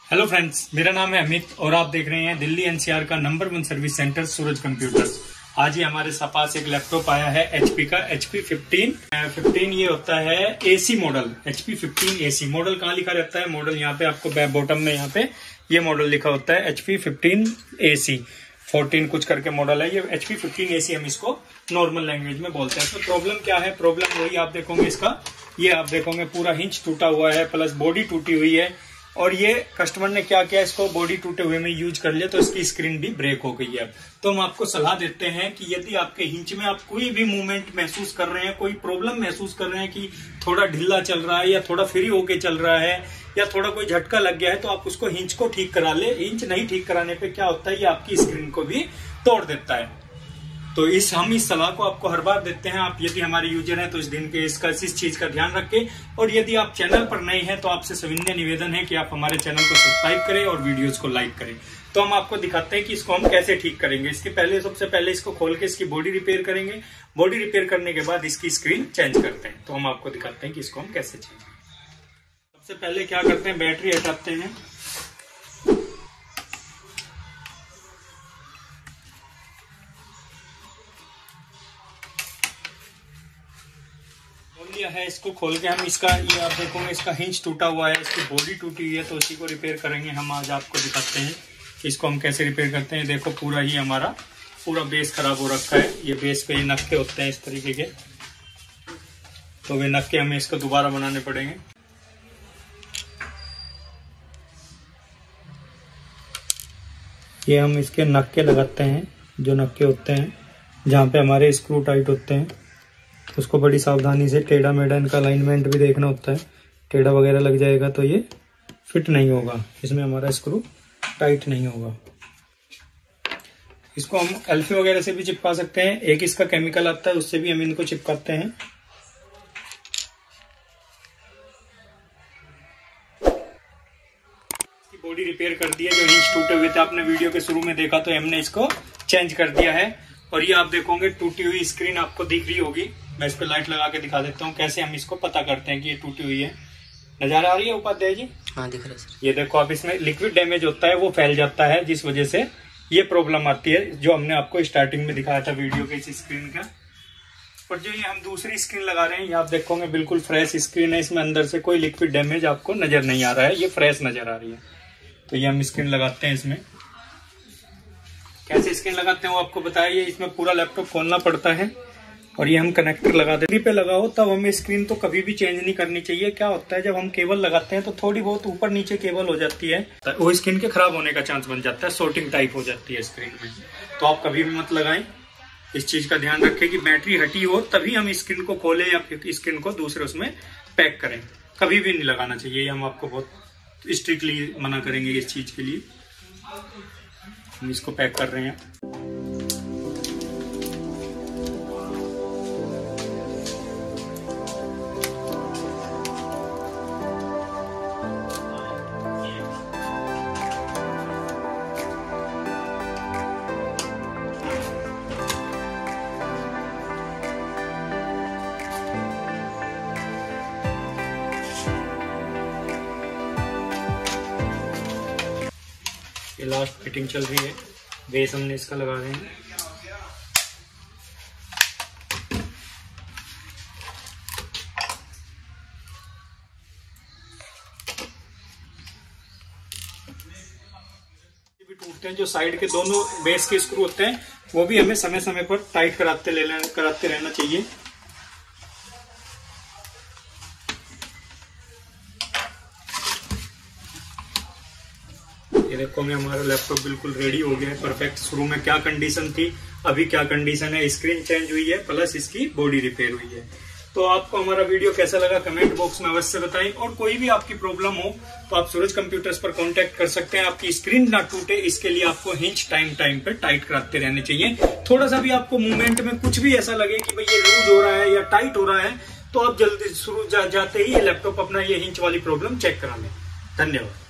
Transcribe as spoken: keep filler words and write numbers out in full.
Hello friends, मेरा नाम है अमित और आप देख रहे हैं दिल्ली एनसीआर का number one service centre Suraj computers. आज ही हमारे पास एक लैपटॉप आया है एचपी का एचपी फिफ्टीन फिफ्टीन। ये होता है AC model, HP fifteen AC model. कहाँ लिखा रहता है मॉडल? यहाँ पे आपको बैक बॉटम में यहाँ पे ये मॉडल लिखा होता है एचपी फिफ्टीन एसी फोर्टीन कुछ करके मॉडल है ये एचपी फिफ्टीन एसी। हम इसको नॉर्मल लैंग्वेज में बोलते हैं। तो प्रॉब्लम क्या है? प्रॉब्लम वही आप देखोगे इसका, ये आप देखोगे पूरा हिंच टूटा हुआ है, प्लस बॉडी टूटी हुई है। और ये कस्टमर ने क्या किया, इसको बॉडी टूटे हुए में यूज कर लिया तो इसकी स्क्रीन भी ब्रेक हो गई है। तो हम आपको सलाह देते हैं कि यदि आपके हिंच में आप कोई भी मूवमेंट महसूस कर रहे हैं, कोई प्रॉब्लम महसूस कर रहे हैं कि थोड़ा ढीला चल रहा है या थोड़ा फ्री होके चल रहा है या थोड़ा कोई झटका लग गया है, तो आप उसको हिंच को ठीक करा ले। हिंच नहीं ठीक कराने पे क्या होता है, ये आपकी स्क्रीन को भी तोड़ देता है। तो इस हम इस सलाह को आपको हर बार देते हैं। आप यदि हमारे यूजर हैं तो इस दिन के इसका इस चीज का ध्यान रखें। और यदि आप चैनल पर नए हैं तो आपसे सविनय निवेदन है कि आप हमारे चैनल को सब्सक्राइब करें और वीडियोस को लाइक करें। तो हम आपको दिखाते हैं कि इसको हम कैसे ठीक करेंगे। इसके पहले सबसे पहले इसको खोल के इसकी बॉडी रिपेयर करेंगे। बॉडी रिपेयर करने के बाद इसकी स्क्रीन चेंज करते हैं। तो हम आपको दिखाते हैं कि इसको हम कैसे चेंज करें। सबसे पहले क्या करते हैं, बैटरी हटाते हैं। है इसको खोल के हम इसका, ये आप देखोगे इसका हिंच टूटा हुआ है, इसकी बॉडी टूटी हुई है, तो इसी को रिपेयर करेंगे। हम आज आपको दिखाते हैं कि इसको हम कैसे रिपेयर करते हैं। देखो पूरा ही हमारा पूरा बेस खराब हो रखा है। ये बेस पे ये नक्के होते हैं इस तरीके के, तो वे नक्के हमें इसको दोबारा बनाने पड़ेंगे। ये हम इसके नक्के लगाते हैं, जो नक्के होते हैं जहाँ पे हमारे स्क्रू टाइट होते हैं, उसको बड़ी सावधानी से टेढ़ा मेढ़ा इनका अलाइनमेंट भी देखना होता है। टेढ़ा वगैरह लग जाएगा तो ये फिट नहीं होगा, इसमें हमारा स्क्रू टाइट नहीं होगा। इसको हम एल्फी वगैरह से भी चिपका सकते हैं। एक इसका केमिकल आता है, उससे भी हम इनको चिपकाते हैं। इसकी बॉडी रिपेयर कर दी है। जो हिंच टूटे हुए थे आपने वीडियो के शुरू में देखा, तो हमने इसको चेंज कर दिया है। और ये आप देखोगे टूटी हुई स्क्रीन आपको दिख रही होगी। मैं इस पे लाइट लगा के दिखा देता हूँ कैसे हम इसको पता करते हैं कि ये टूटी हुई है। नजर आ रही है उपाध्याय जी? हाँ, दिख रहा है सर। ये देखो आप, इसमें लिक्विड डैमेज होता है, वो फैल जाता है, जिस वजह से ये प्रॉब्लम आती है, जो हमने आपको स्टार्टिंग में दिखाया था वीडियो के इस स्क्रीन का। और जो ये हम दूसरी स्क्रीन लगा रहे हैं, ये आप देखोगे बिल्कुल फ्रेश स्क्रीन है। इसमें अंदर से कोई लिक्विड डैमेज आपको नजर नहीं आ रहा है, ये फ्रेश नजर आ रही है। तो ये हम स्क्रीन लगाते हैं। इसमें कैसे स्क्रीन लगाते हैं वो आपको बताया। इसमें पूरा लैपटॉप खोलना पड़ता है और ये हम कनेक्टर लगा देते हैं। पे लगाओ तब हमें स्क्रीन तो कभी भी चेंज नहीं करनी चाहिए। क्या होता है, जब हम केबल लगाते हैं तो थोड़ी बहुत ऊपर नीचे केबल हो जाती है, वो स्क्रीन के खराब होने का चांस बन जाता है, शॉर्टिंग टाइप हो जाती है स्क्रीन में। तो आप कभी भी मत लगाएं। इस चीज का ध्यान रखें कि बैटरी हटी हो तभी हम स्क्रीन को खोलें या फिर स्क्रीन को दूसरे उसमें पैक करें। कभी भी नहीं लगाना चाहिए। हम आपको बहुत स्ट्रिक्टली मना करेंगे इस चीज के लिए। हम इसको पैक कर रहे हैं। ये लास्ट फिटिंग चल रही है, बेस हमने इसका लगा रहे हैं। भी टूटते हैं, जो साइड के दोनों बेस के स्क्रू होते हैं वो भी हमें समय समय पर टाइट कराते ले कराते रहना चाहिए। ये देखो मैं हमारा लैपटॉप बिल्कुल रेडी हो गया है, परफेक्ट। शुरू में क्या कंडीशन थी, अभी क्या कंडीशन है, स्क्रीन चेंज हुई है, प्लस इसकी बॉडी रिपेयर हुई है। तो आपको हमारा वीडियो कैसा लगा कमेंट बॉक्स में अवश्य बताएं। और कोई भी आपकी प्रॉब्लम हो तो आप सूरज कंप्यूटर्स पर कांटेक्ट कर सकते हैं। आपकी स्क्रीन ना टूटे इसके लिए आपको हिंच टाइम टाइम पे टाइट कराते रहने चाहिए। थोड़ा सा भी आपको मूवमेंट में कुछ भी ऐसा लगे कि भाई ये लूज हो रहा है या टाइट हो रहा है, तो आप जल्दी शुरू जा, जाते ही ये लैपटॉप अपना ये हिंच वाली प्रॉब्लम चेक करा लें। धन्यवाद।